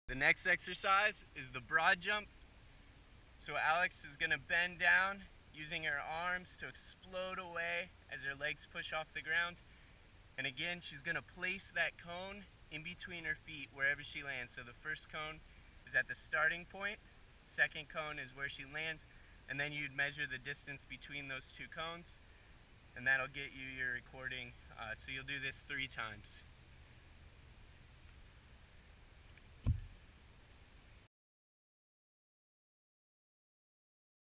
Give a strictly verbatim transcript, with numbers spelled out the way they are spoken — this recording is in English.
The next exercise is the broad jump. So Alex is going to bend down using her arms to explode away as her legs push off the ground. And again, she's going to place that cone in between her feet wherever she lands. So the first cone is at the starting point, second cone is where she lands, and then you'd measure the distance between those two cones, and that'll get you your recording. Uh, so you'll do this three times.